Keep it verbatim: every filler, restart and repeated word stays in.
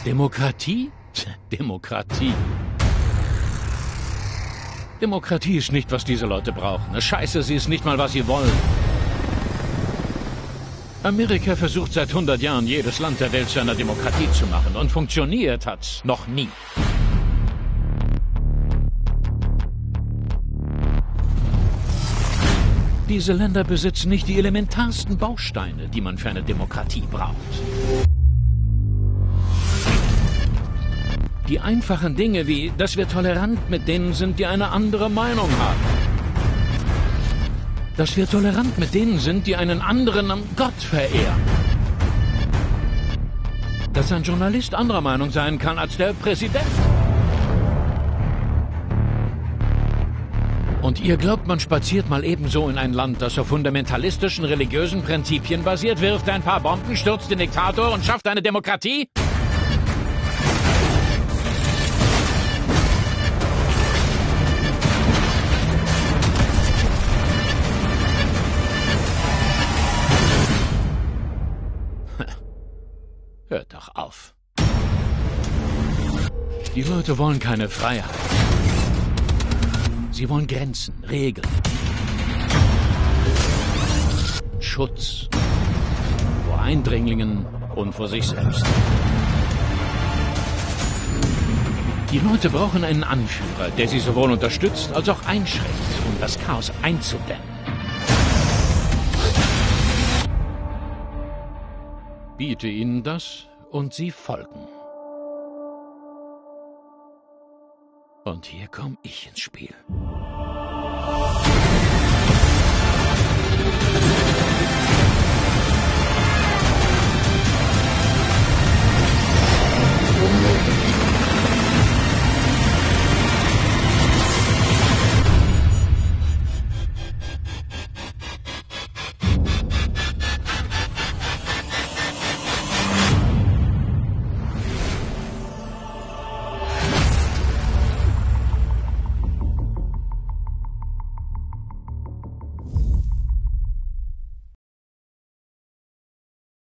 Demokratie? Demokratie. Demokratie ist nicht, was diese Leute brauchen. Scheiße, sie ist nicht mal, was sie wollen. Amerika versucht seit hundert Jahren, jedes Land der Welt zu einer Demokratie zu machen. Und funktioniert hat's noch nie. Diese Länder besitzen nicht die elementarsten Bausteine, die man für eine Demokratie braucht. Die einfachen Dinge wie, dass wir tolerant mit denen sind, die eine andere Meinung haben. Dass wir tolerant mit denen sind, die einen anderen am Gott verehren. Dass ein Journalist anderer Meinung sein kann als der Präsident. Und ihr glaubt, man spaziert mal ebenso in ein Land, das auf fundamentalistischen religiösen Prinzipien basiert, wirft ein paar Bomben, stürzt den Diktator und schafft eine Demokratie? Hört doch auf. Die Leute wollen keine Freiheit. Sie wollen Grenzen, Regeln, Schutz vor Eindringlingen und vor sich selbst. Die Leute brauchen einen Anführer, der sie sowohl unterstützt als auch einschränkt, um das Chaos einzudämmen. Biete ihnen das und sie folgen. Und hier komme ich ins Spiel.